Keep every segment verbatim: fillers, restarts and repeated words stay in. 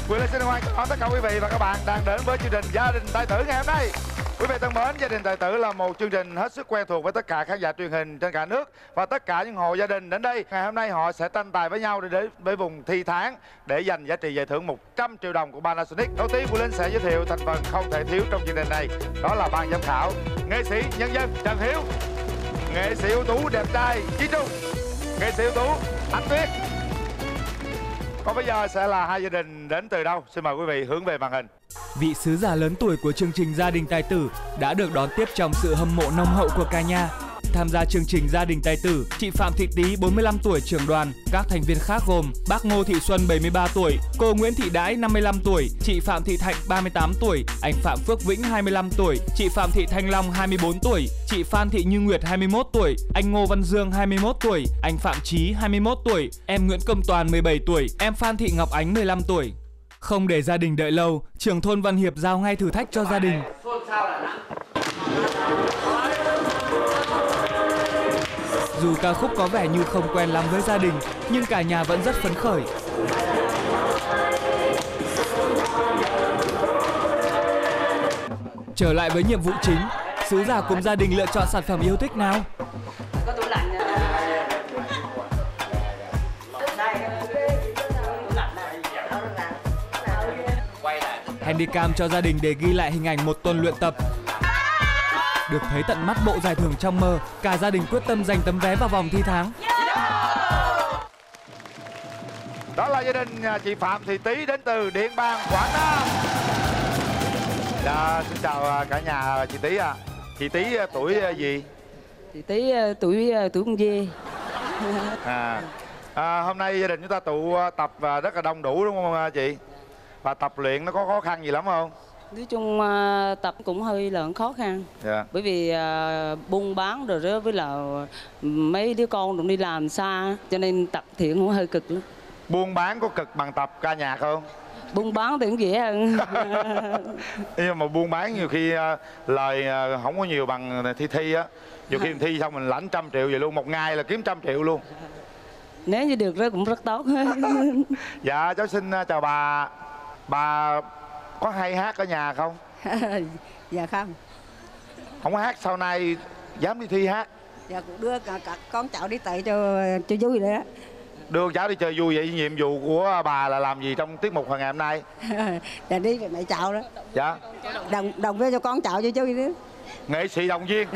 Quyền Linh xin hoan nghênh tất cả quý vị và các bạn đang đến với chương trình Gia đình tài tử ngày hôm nay. Quý vị thân mến, Gia đình tài tử là một chương trình hết sức quen thuộc với tất cả khán giả truyền hình trên cả nước và tất cả những hộ gia đình đến đây. Ngày hôm nay họ sẽ tranh tài với nhau để đến với vùng thi tháng để giành giá trị giải thưởng một trăm triệu đồng của Panasonic. Đầu tiên, Quyền Linh sẽ giới thiệu thành phần không thể thiếu trong chương trình này, đó là ban giám khảo: nghệ sĩ nhân dân Trần Hiếu, nghệ sĩ ưu tú đẹp trai Chí Trung, nghệ sĩ ưu tú Anh Tuyết. Còn bây giờ sẽ là hai gia đình đến từ đâu? Xin mời quý vị hướng về màn hình. Vị sứ giả lớn tuổi của chương trình Gia đình tài tử đã được đón tiếp trong sự hâm mộ nồng hậu của cả nhà. Tham gia chương trình Gia đình tài tử, chị Phạm Thị Tý bốn mươi lăm tuổi trưởng đoàn, các thành viên khác gồm bác Ngô Thị Xuân bảy mươi ba tuổi, cô Nguyễn Thị Đãi năm mươi lăm tuổi, chị Phạm Thị Thạnh ba mươi tám tuổi, anh Phạm Phước Vĩnh hai mươi lăm tuổi, chị Phạm Thị Thanh Long hai mươi bốn tuổi, chị Phan Thị Như Nguyệt hai mươi mốt tuổi, anh Ngô Văn Dương hai mươi mốt tuổi, anh Phạm Chí hai mươi mốt tuổi, em Nguyễn Công Toàn mười bảy tuổi, em Phan Thị Ngọc Ánh mười lăm tuổi. Không để gia đình đợi lâu, trưởng thôn Văn Hiệp giao ngay thử thách cho gia đình. Dù ca khúc có vẻ như không quen lắm với gia đình, nhưng cả nhà vẫn rất phấn khởi. Trở lại với nhiệm vụ chính, sứ giả cùng gia đình lựa chọn sản phẩm yêu thích nào? Handycam cho gia đình để ghi lại hình ảnh một tuần luyện tập. Được thấy tận mắt bộ giải thưởng trong mơ, cả gia đình quyết tâm giành tấm vé vào vòng thi tháng. Đó là gia đình chị Phạm Thị Tý đến từ Điện Bàn, Quảng Nam. Dạ, xin chào cả nhà chị Tý à. Chị Tý tuổi gì? Chị Tý tuổi tuổi con dê. À, à, hôm nay gia đình chúng ta tụ tập rất là đông đủ đúng không chị? Và tập luyện nó có khó khăn gì lắm không? Nói chung tập cũng hơi là khó khăn. Dạ. Bởi vì uh, buôn bán rồi đó, với là mấy đứa con cũng đi làm xa, cho nên tập thiện cũng hơi cực lắm. Buôn bán có cực bằng tập ca nhạc không? Buôn bán thì cũng dễ hơn. Nhưng mà buôn bán nhiều khi uh, lời uh, không có nhiều bằng thi thi á. Nhiều khi mình thi xong mình lãnh trăm triệu vậy luôn, một ngày là kiếm trăm triệu luôn. Nếu như được đó cũng rất tốt. Dạ, cháu xin uh, chào bà. Bà có hay hát ở nhà không? Dạ không. Không có hát, sau này dám đi thi hát? Dạ cũng đưa cả, cả con cháu đi tới cho cho vui đấy á. Đưa cháu đi chơi vui vậy, nhiệm vụ của bà là làm gì trong tiết mục ngày hôm nay? Dạ đi với mẹ cháu đó. Dạ. Đồng đồng viên cho con cháu cho chơi nữa. Nghệ sĩ động viên.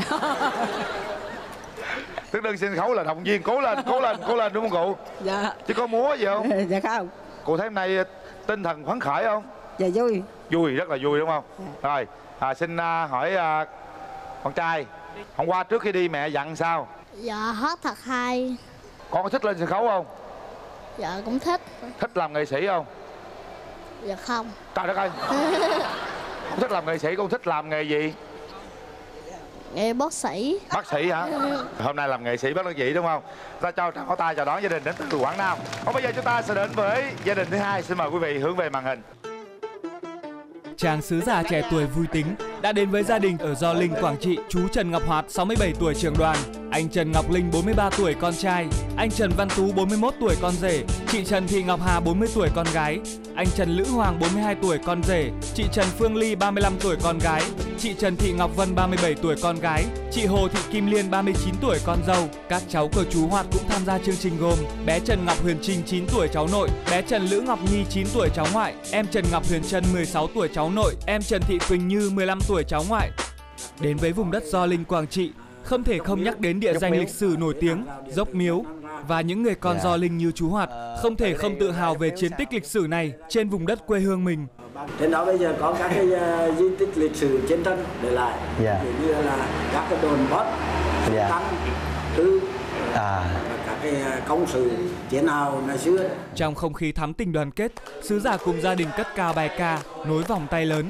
Tức đơn sân khấu là động viên, cố lên, cố lên, cố lên đúng không cụ? Dạ. Chứ có múa gì không? Dạ không. Cụ thấy hôm nay tinh thần phấn khởi không? Dạ vui. Vui, rất là vui đúng không? Dạ. Rồi, à, xin uh, hỏi uh, con trai, hôm qua trước khi đi mẹ dặn sao? Dạ hát thật hay. Con có thích lên sân khấu không? Dạ cũng thích. Thích làm nghệ sĩ không? Dạ không. Trời đất ơi. Không thích làm nghệ sĩ, con thích làm nghề gì? Nghề bác sĩ. Bác sĩ hả? Hôm nay làm nghệ sĩ bác sĩ đúng không? Ta cho tràng pháo tay chào đón gia đình đến từ Quảng Nam. Còn bây giờ chúng ta sẽ đến với gia đình thứ hai. Xin mời quý vị hướng về màn hình. Chàng sứ giả trẻ tuổi vui tính đã đến với gia đình ở Gio Linh, Quảng Trị. Chú Trần Ngọc Hoạt sáu mươi bảy tuổi trưởng đoàn, anh Trần Ngọc Linh bốn mươi ba tuổi con trai, anh Trần Văn Tú bốn mươi mốt tuổi con rể, chị Trần Thị Ngọc Hà bốn mươi tuổi con gái, anh Trần Lữ Hoàng bốn mươi hai tuổi con rể, chị Trần Phương Ly ba mươi lăm tuổi con gái, chị Trần Thị Ngọc Vân ba mươi bảy tuổi con gái, chị Hồ Thị Kim Liên ba mươi chín tuổi con dâu. Các cháu của chú Hoạt cũng tham gia chương trình gồm bé Trần Ngọc Huyền Trinh chín tuổi cháu nội, bé Trần Lữ Ngọc Nhi chín tuổi cháu ngoại, em Trần Ngọc Huyền Trân mười sáu tuổi cháu nội, em Trần Thị Quỳnh Như mười lăm tuổi cháu ngoại. Đến với vùng đất Gio Linh, Quảng Trị, không thể không nhắc đến địa danh lịch sử nổi tiếng Dốc Miếu. Và những người con Gio Linh như chú Hoạt không thể không tự hào về chiến tích lịch sử này trên vùng đất quê hương mình. Trên đó bây giờ có các cái uh, di tích lịch sử chiến tranh để lại, yeah. như là các cái đồn bót, yeah. Tăng, tư, à. các cái công sự chiến hào ngày xưa. Trong không khí thắm tình đoàn kết, sứ giả cùng gia đình cất cao bài ca Nối vòng tay lớn.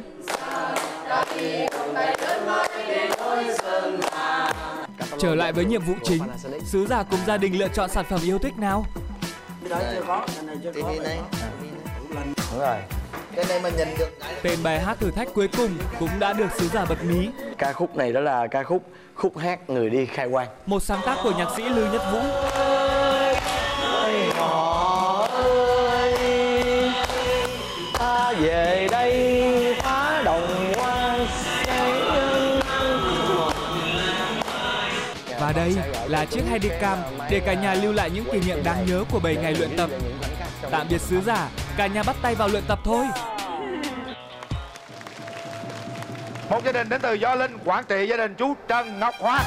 Trở lại với nhiệm vụ chính, sứ giả cùng gia đình lựa chọn sản phẩm yêu thích nào? Đúng rồi. Cái này mà nhận được. Tên bài hát thử thách cuối cùng cũng đã được sứ giả bật mí. Ca khúc này đó là ca khúc Khúc hát người đi khai quang. Một sáng tác của nhạc sĩ Lưu Nhất Vũ. Ôi, họ ơi, ta Và đây là chiếc Handycam để cả nhà lưu lại những kỷ niệm đáng nhớ của bảy ngày luyện tập. Tạm biệt sứ giả, cả nhà bắt tay vào luyện tập thôi. Một gia đình đến từ Gio Linh, Quảng Trị, gia đình chú Trần Ngọc Hoạt.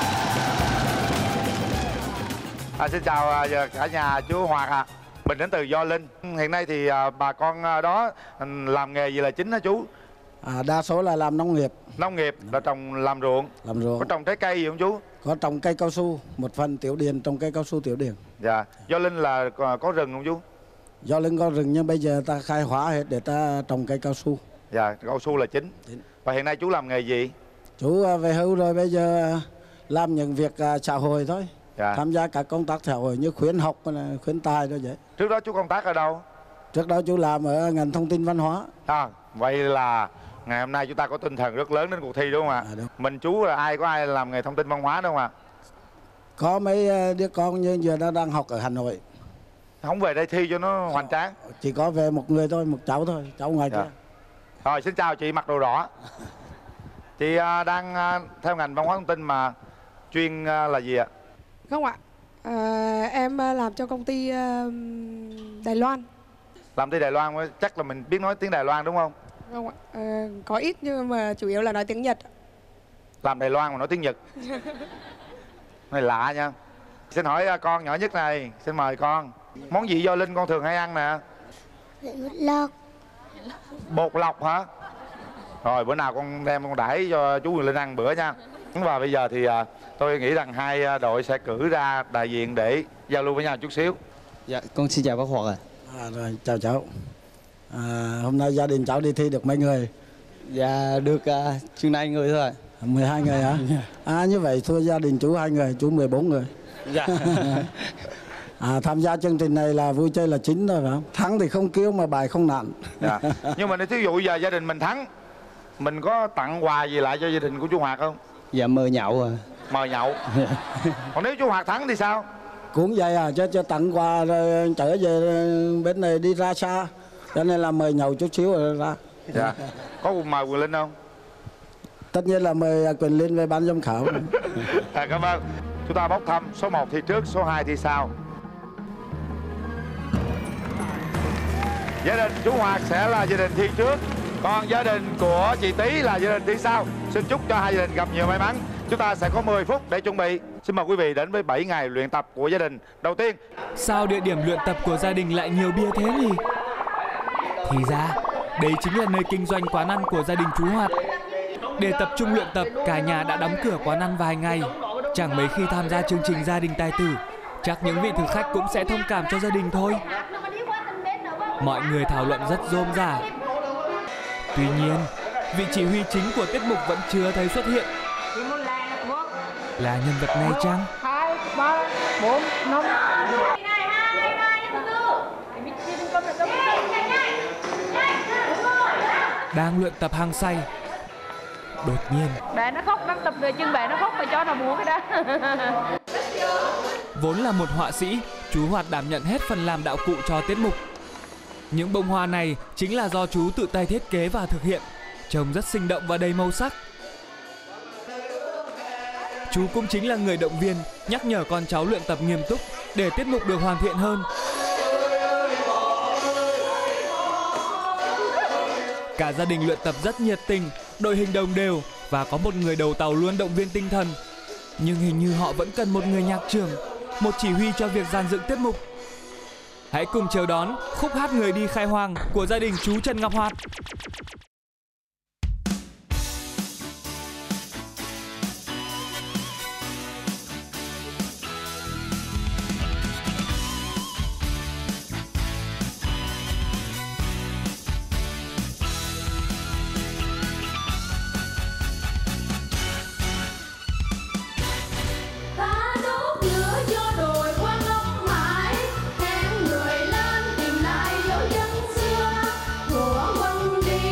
À, xin chào à, cả nhà chú Hoạt ạ. À. Mình đến từ Gio Linh. Hiện nay thì à, bà con đó làm nghề gì là chính hả chú? À, đa số là làm nông nghiệp. Nông nghiệp là trồng làm ruộng. Làm ruộng. Có trồng trái cây gì không chú? Có trồng cây cao su, một phần tiểu điền trồng cây cao su tiểu điền. Dạ. Gio Linh là có, có rừng không chú? Gio Linh có rừng nhưng bây giờ ta khai hóa hết để ta trồng cây cao su. Dạ, cao su là chính. chính. Và hiện nay chú làm nghề gì? Chú về hưu rồi, bây giờ làm những việc xã hội thôi. Dạ. Tham gia các công tác xã hội như khuyến học, khuyến tài đó vậy. Trước đó chú công tác ở đâu? Trước đó chú làm ở ngành thông tin văn hóa. À, vậy là ngày hôm nay chúng ta có tinh thần rất lớn đến cuộc thi đúng không ạ? À, đúng. Mình chú là ai, có ai làm nghề thông tin văn hóa đúng không ạ? Có mấy đứa con như giờ nó đang học ở Hà Nội. Không về đây thi cho nó hoành tráng. Chỉ có về một người thôi, một cháu thôi, cháu ngoài kia. Rồi, xin chào chị mặc đồ đỏ. Chị đang theo ngành văn hóa thông tin mà chuyên là gì ạ? Không ạ, à, em làm cho công ty Đài Loan. Làm ty Đài Loan chắc là mình biết nói tiếng Đài Loan đúng không? Không ạ, à, có ít nhưng mà chủ yếu là nói tiếng Nhật. Làm Đài Loan mà nói tiếng Nhật. Này lạ nha. Xin hỏi con nhỏ nhất này, xin mời con. Món gì Gio Linh con thường hay ăn nè? Bột lọc. Bột lọc hả? Rồi bữa nào con đem con đãi cho chú Quyền Linh ăn bữa nha. Và bây giờ thì à, tôi nghĩ rằng hai đội sẽ cử ra đại diện để giao lưu với nhau chút xíu. Dạ, con xin chào bác Hoạt ạ. À, rồi, chào cháu. À, hôm nay gia đình cháu đi thi được mấy người? Dạ, được uh, chừng này người thôi ạ. mười hai người hả? À, như vậy thua gia đình chú hai người, chú mười bốn người. Dạ. À, tham gia chương trình này là vui chơi là chính thôi phải không? Thắng thì không kêu mà bài không nản. Dạ. Nhưng mà nếu thí dụ giờ gia đình mình thắng, mình có tặng quà gì lại cho gia đình của chú Hoạt không? Dạ mời nhậu à. Mời nhậu. Còn nếu chú Hoạt thắng thì sao? Cũng vậy à, cho cho tặng quà rồi trở về bên này đi ra xa, cho nên là mời nhậu chút xíu rồi ra. Dạ. Có mời Quyền Linh không? Tất nhiên là mời Quyền Linh về ban giám khảo. À, cảm ơn. Chúng ta bốc thăm số một thi trước, số hai thi sau. Gia đình chú Hoạt sẽ là gia đình thi trước, còn gia đình của chị Tí là gia đình thi sau. Xin chúc cho hai gia đình gặp nhiều may mắn. Chúng ta sẽ có mười phút để chuẩn bị. Xin mời quý vị đến với bảy ngày luyện tập của gia đình. Đầu tiên, sao địa điểm luyện tập của gia đình lại nhiều bia thế nhỉ? Thì ra, đây chính là nơi kinh doanh quán ăn của gia đình chú Hoạt. Để tập trung luyện tập, cả nhà đã đóng cửa quán ăn vài ngày. Chẳng mấy khi tham gia chương trình Gia đình tài tử, chắc những vị thực khách cũng sẽ thông cảm cho gia đình thôi. Mọi người thảo luận rất rôm rả. Tuy nhiên, vị chỉ huy chính của tiết mục vẫn chưa thấy xuất hiện. Là nhân vật này chăng? Đang luyện tập hăng say, đột nhiên Bé nó khóc, đang tập về chân bé nó khóc phải cho nó múa cái đó. Vốn là một họa sĩ, chú Hoạt đảm nhận hết phần làm đạo cụ cho tiết mục. Những bông hoa này chính là do chú tự tay thiết kế và thực hiện, trông rất sinh động và đầy màu sắc. Chú cũng chính là người động viên, nhắc nhở con cháu luyện tập nghiêm túc để tiết mục được hoàn thiện hơn. Cả gia đình luyện tập rất nhiệt tình, đội hình đồng đều và có một người đầu tàu luôn động viên tinh thần. Nhưng hình như họ vẫn cần một người nhạc trưởng, một chỉ huy cho việc dàn dựng tiết mục. Hãy cùng chờ đón khúc hát Người đi khai hoang của gia đình chú Trần Ngọc Hoạt. Hãy subscribe cho kênh Ghiền Mì Gõ để không bỏ lỡ những video hấp dẫn.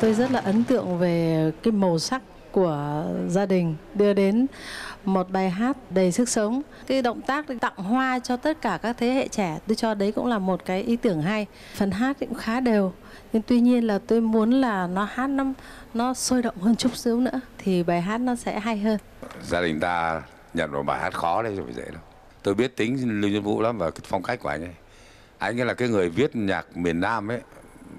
tôi rất là ấn tượng về cái màu sắc của gia đình đưa đến một bài hát đầy sức sống. Cái động tác tặng hoa cho tất cả các thế hệ trẻ, tôi cho đấy cũng là một cái ý tưởng hay. Phần hát cũng khá đều, nhưng tuy nhiên là tôi muốn là nó hát nó, nó sôi động hơn chút xíu nữa thì bài hát nó sẽ hay hơn. Gia đình ta nhận một bài hát khó đấy, phải dễ đâu. Tôi biết tính Lưu Nhân Vũ lắm và cái phong cách của anh ấy. Anh ấy là cái người viết nhạc miền Nam ấy,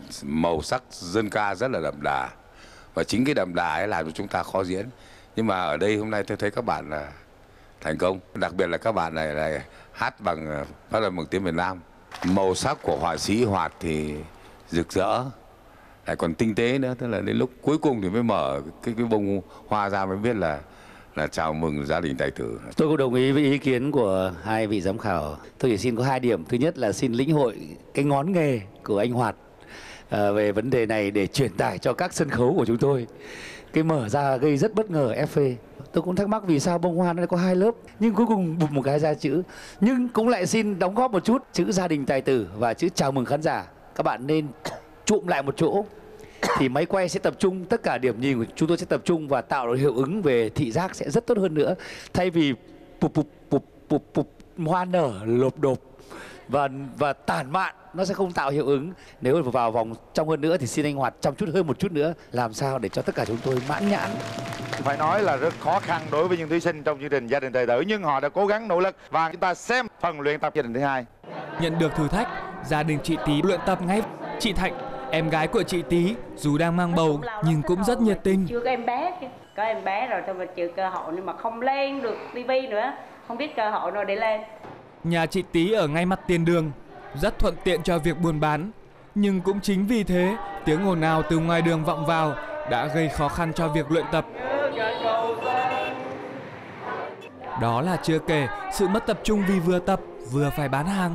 màu sắc dân ca rất là đậm đà. Và chính cái đậm đà ấy làm cho chúng ta khó diễn. Nhưng mà ở đây hôm nay tôi thấy các bạn là thành công. Đặc biệt là các bạn này là hát bằng phát âm bằng tiếng miền Nam. Màu sắc của họa sĩ Hoạt thì rực rỡ, lại còn tinh tế nữa. Tức là đến lúc cuối cùng thì mới mở cái cái bông hoa ra mới biết là là chào mừng gia đình tài tử. Tôi cũng đồng ý với ý kiến của hai vị giám khảo. Tôi chỉ xin có hai điểm. Thứ nhất là xin lĩnh hội cái ngón nghề của anh Hoạt à, về vấn đề này để truyền tải cho các sân khấu của chúng tôi. Cái mở ra gây rất bất ngờ ép phê. Tôi cũng thắc mắc vì sao bông hoa nó có hai lớp, nhưng cuối cùng bụp một cái ra chữ. Nhưng cũng lại xin đóng góp một chút chữ gia đình tài tử và chữ chào mừng khán giả. Các bạn nên trụm lại một chỗ thì máy quay sẽ tập trung, tất cả điểm nhìn của chúng tôi sẽ tập trung và tạo được hiệu ứng về thị giác sẽ rất tốt hơn nữa. Thay vì bụp bụp bụp bụp bụp hoa nở lộp đột và và tản mạn, nó sẽ không tạo hiệu ứng. Nếu vào vòng trong hơn nữa thì xin anh Hoạt chăm chút hơn một chút nữa, làm sao để cho tất cả chúng tôi mãn nhãn. Phải nói là rất khó khăn đối với những thí sinh trong chương trình Gia đình tài tử, nhưng họ đã cố gắng nỗ lực và chúng ta xem phần luyện tập gia đình thứ hai. Nhận được thử thách, gia đình chị Tí luyện tập ngay. Chị Thạnh, em gái của chị Tí, dù đang mang bầu nhưng cũng rất nhiệt tình. Chưa có em bé chứ, có em bé rồi thôi mà chịu cơ hội nhưng mà không lên được tivi nữa, không biết cơ hội nào để lên. Nhà chị Tí ở ngay mặt tiền đường, rất thuận tiện cho việc buôn bán. Nhưng cũng chính vì thế, tiếng ồn ào từ ngoài đường vọng vào đã gây khó khăn cho việc luyện tập. Đó là chưa kể sự mất tập trung vì vừa tập vừa phải bán hàng.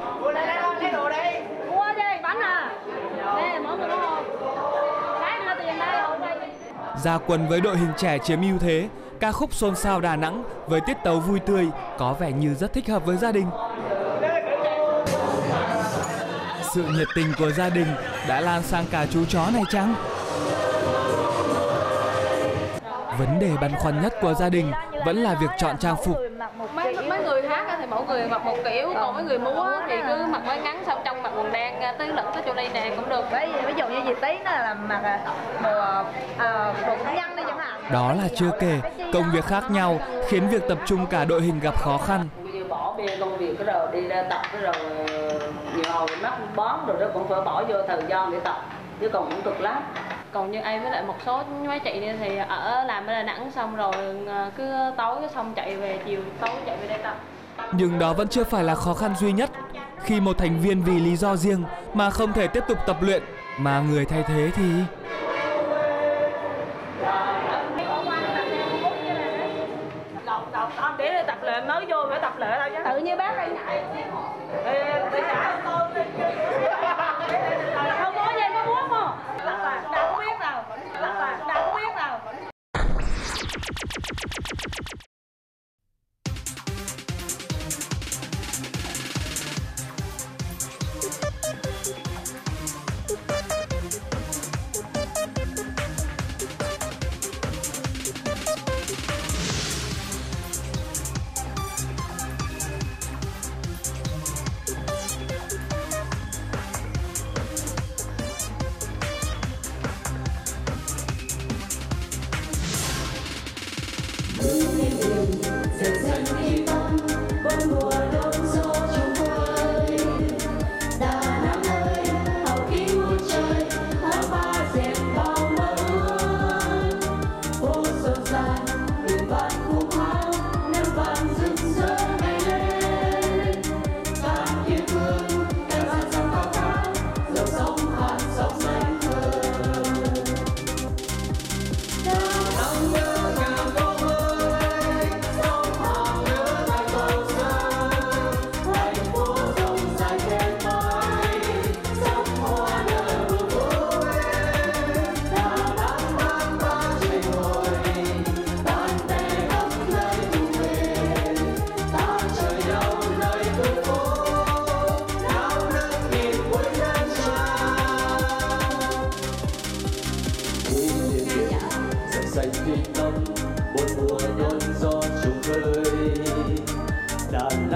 Ra quân với đội hình trẻ chiếm ưu thế, ca khúc Xôn Xao Đà Nẵng với tiết tấu vui tươi có vẻ như rất thích hợp với gia đình. Sự nhiệt tình của gia đình đã lan sang cả chú chó này chăng? Vấn đề băn khoăn nhất của gia đình vẫn là việc chọn trang phục. Mấy, mấy người hát thì mỗi người mặc một kiểu, còn mấy người múa thì cứ mặc váy ngắn xong trong mặc quần đen tới lẫn tới chỗ đây nè cũng được. Ví, ví dụ như chị Tí nó là mặc đồ à, đồ công nhân đi chẳng hạn. Đó là chưa kể công việc khác nhau khiến việc tập trung cả đội hình gặp khó khăn. Bỏ bê công việc cái rồi đi ra tập cái rồi nhiều hồi mắc bón rồi đó cũng phải bỏ vô thời gian để tập, chứ còn cũng cực lắm. Còn như em với lại một số mấy chị này thì ở làm ở Đà Nẵng xong rồi cứ tối xong chạy về, chiều tối chạy về đây tập. Nhưng đó vẫn chưa phải là khó khăn duy nhất. Khi một thành viên vì lý do riêng mà không thể tiếp tục tập luyện, mà người thay thế thì... Để tập luyện mới vô phải tập luyện đâu chứ. Tự như bác đây ngại. Không có gì có muốn không? Đâu có biết đâu. Đâu có biết đâu.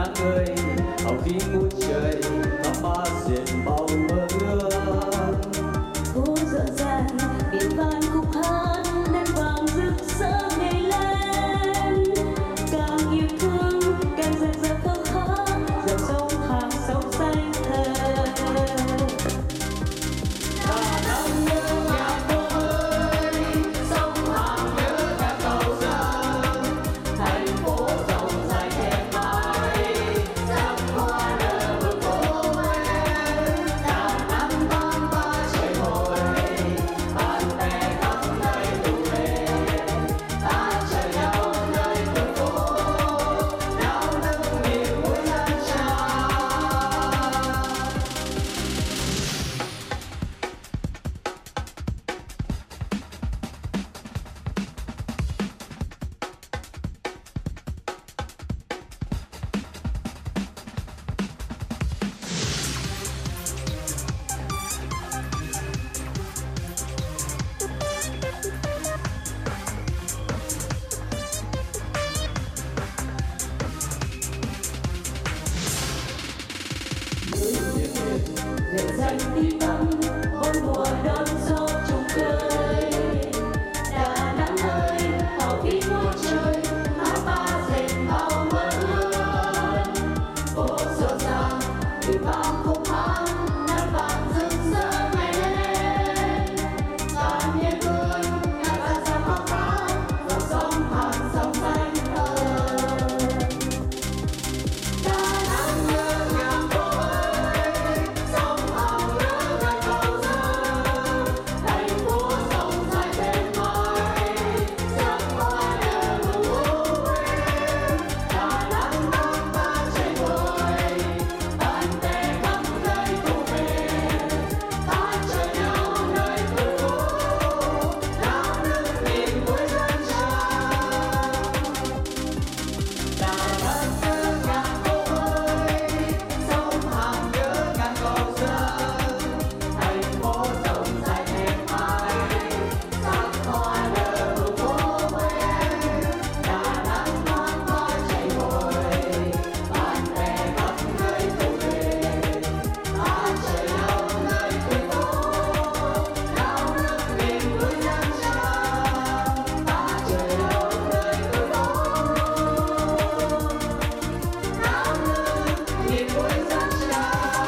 nắng ơi hào khí ngút trời khắp ba diện bao mơ ước. Phố rộn ràng biển vang khúc hát nắng vàng rực rỡ ngày lên, càng yêu thương càng dần dần khao khát dòng sông hàng sông xanh thơ. Đà Nẵng nhớ ngàn cô ơi, sông Hàn nhớ ngàn cầu dâng, thành phố rộng dài thềm mãi, sắc hoa nở bờ phố em. Đà Nẵng băng ba trời hồi, bạn bè khắp nơi tụ về, ta chờ nhau nơi đường phố, náo nức niềm vui dân trào. Rực xanh tím tăm bốn mùa đón gió chung khơi. Đà Nẵng ơi hào khí ngút trời áo ba dệt bao mơ ước. Phố rộn ràng biển bao khúc hát nắng vàng rực rỡ ngày lên, toàn miền quê ngàn ra ra khóc hát dòng sông Hàn sông xanh thơ. Đà Nẵng nhớ ngàn cô ơi, sông Hàn nhớ ngàn cầu dâng, thành phố rộng dài thềm mãi, sắc hoa nở bờ phố em. Đà Nẵng băng ba trời hồi, bạn bè khắp nơi tụ về, ta chờ nhau nơi đường phố, náo nức niềm vui dân trào. Đà Nẵng nhớ ngàn cô ơi, sông Hàn nhớ ngàn cầu dâng, thành phố rộng dài thềm mãi, sắc hoa nở bờ phố em. Đà Nẵng băng ba trời hồi, bạn bè khắp nơi tụ về, ta chờ nhau nơi đường phố, náo nức niềm vui dân trào. Ta chờ nhau nơi đường phố, náo nức niềm vui dân trào.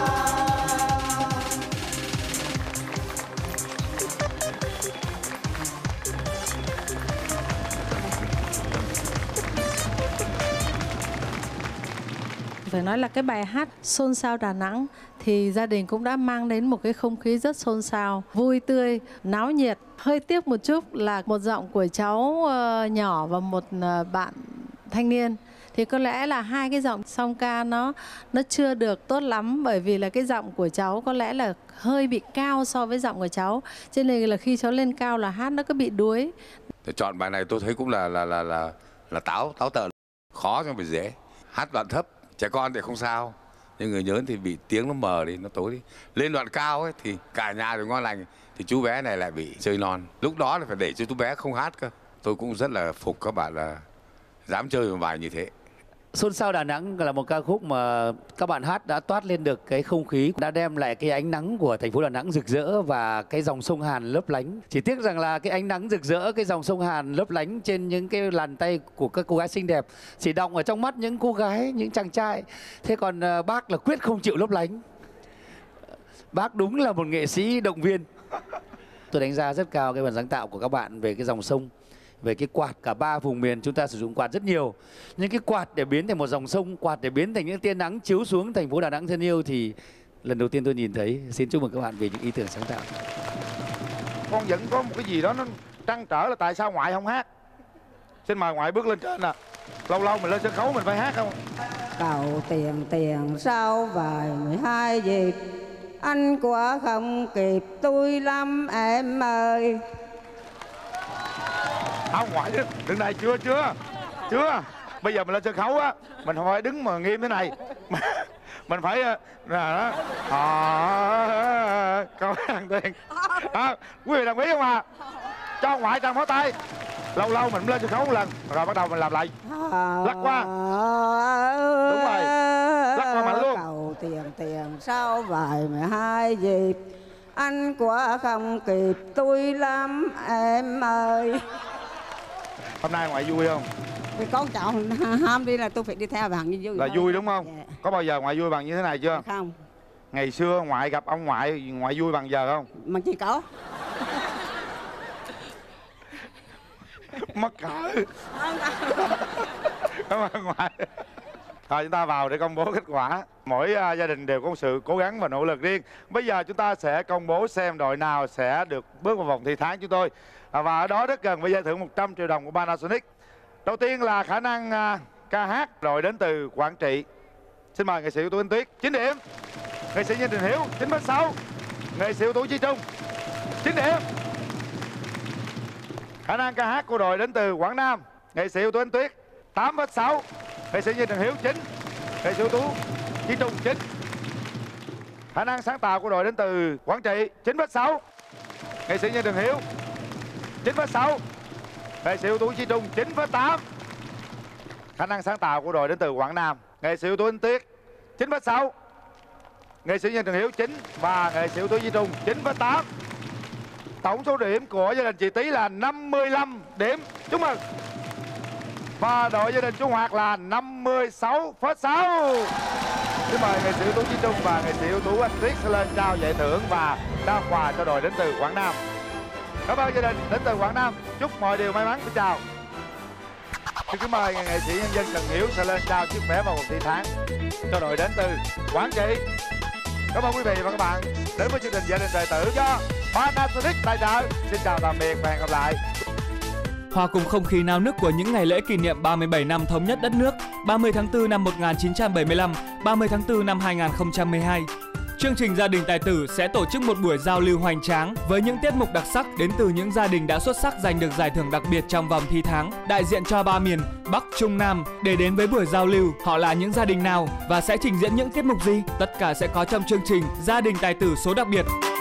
Phải nói là cái bài hát Xôn xao Đà Nẵng thì gia đình cũng đã mang đến một cái không khí rất xôn xao, vui tươi, náo nhiệt. Hơi tiếc một chút là một giọng của cháu ờ, nhỏ và một ờ, bạn thanh niên. Thì có lẽ là hai cái giọng song ca nó nó chưa được tốt lắm, bởi vì là cái giọng của cháu có lẽ là hơi bị cao so với giọng của cháu. Cho nên là khi cháu lên cao là hát nó cứ bị đuối. Để chọn bài này tôi thấy cũng là là là là là táo táo tợn, khó chứ không phải dễ. Hát đoạn thấp trẻ con thì không sao, nhưng người lớn thì bị tiếng nó mờ đi, nó tối đi. Lên đoạn cao ấy thì cả nhà đều ngon lành, thì chú bé này lại bị chơi non. Lúc đó là phải để cho chú bé không hát cơ. Tôi cũng rất là phục các bạn là dám chơi một bài như thế. Xôn xao Đà Nẵng là một ca khúc mà các bạn hát đã toát lên được cái không khí, đã đem lại cái ánh nắng của thành phố Đà Nẵng rực rỡ và cái dòng sông Hàn lấp lánh. Chỉ tiếc rằng là cái ánh nắng rực rỡ, cái dòng sông Hàn lấp lánh trên những cái bàn tay của các cô gái xinh đẹp chỉ đọng ở trong mắt những cô gái, những chàng trai. Thế còn uh, bác là quyết không chịu lấp lánh. Bác đúng là một nghệ sĩ động viên. Tôi đánh giá rất cao cái phần sáng tạo của các bạn về cái dòng sông, về cái quạt. Cả ba vùng miền chúng ta sử dụng quạt rất nhiều, nhưng cái quạt để biến thành một dòng sông, quạt để biến thành những tia nắng chiếu xuống thành phố Đà Nẵng thân yêu thì lần đầu tiên tôi nhìn thấy. Xin chúc mừng các bạn về những ý tưởng sáng tạo. Con vẫn có một cái gì đó nó trăn trở là tại sao ngoại không hát. Xin mời ngoại bước lên trên nè. Lâu lâu mình lên sân khấu mình phải hát không? Cầu tiền tiền sau vài mười hai dịp, anh quá không kịp tôi lắm em ơi. Không ngoại chứ, đứng đây chưa chưa chưa. Bây giờ mình lên sân khấu á, mình không phải đứng mà nghiêm thế này, mình phải là đó. À, câu ăn tiền. À, quý vị đồng ý không à? Cho ngoại tràng pháo tay. Lâu lâu mình lên sân khấu một lần rồi bắt đầu mình làm lại. Lắc qua. Đúng rồi. sau vài mười hai dịp anh quá không kịp tôi lắm em ơi. Hôm nay ngoại vui không? Vì con cháu ham đi là tôi phải đi theo bạn như vui. Là vui đúng không? Dạ. Có bao giờ ngoại vui bằng như thế này chưa? Không. Ngày xưa ngoại gặp ông ngoại, ngoại vui bằng giờ không? Mà chỉ có. Mắc cỡ. Cảm ơn ngoại. Rồi chúng ta vào để công bố kết quả. Mỗi uh, gia đình đều có một sự cố gắng và nỗ lực riêng. Bây giờ chúng ta sẽ công bố xem đội nào sẽ được bước vào vòng thi tháng chúng tôi. À, và ở đó rất gần với giải thưởng một trăm triệu đồng của Panasonic. Đầu tiên là khả năng uh, ca hát, đội đến từ Quảng Trị. Xin mời nghệ sĩ ưu tú Anh Tuyết, chín điểm. Nghệ sĩ Nhân Đình Hiếu, chín phẩy sáu. Nghệ sĩ ưu tú Chi Trung, chín điểm. Khả năng ca hát của đội đến từ Quảng Nam, nghệ sĩ ưu tú Anh Tuyết, tám phẩy sáu. Nghệ sĩ Nhân Đình Hiếu, chín. Nghệ sĩ ưu tú Chi Trung, chín. Khả năng sáng tạo của đội đến từ Quảng Trị, chín phẩy sáu. Nghệ sĩ Nhân Đình Hiếu, chín phẩy sáu. Nghệ sĩ ưu tú Chi Trung, chín phẩy tám. Khả năng sáng tạo của đội đến từ Quảng Nam, nghệ sĩ ưu tú Anh Tuyết, chín phẩy sáu. Nghệ sĩ Nhân Đình Hiếu, chín. Và nghệ sĩ ưu tú Chi Trung, chín phẩy tám. Tổng số điểm của gia đình chị Tí là năm mươi lăm điểm. Chúc mừng. Và đội gia đình chú Hoạt là năm mươi sáu phẩy sáu. Xin mời nghệ sĩ ưu tú Chi Trung và nghệ sĩ ưu tú Anh Tuyết sẽ lên trao giải thưởng và trao quà cho đội đến từ Quảng Nam. Cảm ơn gia đình đến từ Quảng Nam. Chúc mọi điều may mắn. Xin chào. Xin kính mời nghệ sĩ nhân dân Trần Hiếu sẽ lên trao chiếc vé vào cuộc thi tháng cho đội đến từ Quảng Trị. Cảm ơn quý vị và các bạn đến với chương trình Gia đình Tài tử do Panasonic tài trợ. Xin chào tạm biệt và hẹn gặp lại. Hòa cùng không khí nao nức của những ngày lễ kỷ niệm ba mươi bảy năm thống nhất đất nước, ba mươi tháng tư năm một nghìn chín trăm bảy mươi lăm, ba mươi tháng tư năm hai nghìn không trăm mười hai. Chương trình Gia đình Tài tử sẽ tổ chức một buổi giao lưu hoành tráng với những tiết mục đặc sắc đến từ những gia đình đã xuất sắc giành được giải thưởng đặc biệt trong vòng thi tháng, đại diện cho ba miền Bắc, Trung, Nam. Để đến với buổi giao lưu, họ là những gia đình nào và sẽ trình diễn những tiết mục gì? Tất cả sẽ có trong chương trình Gia đình Tài tử số đặc biệt.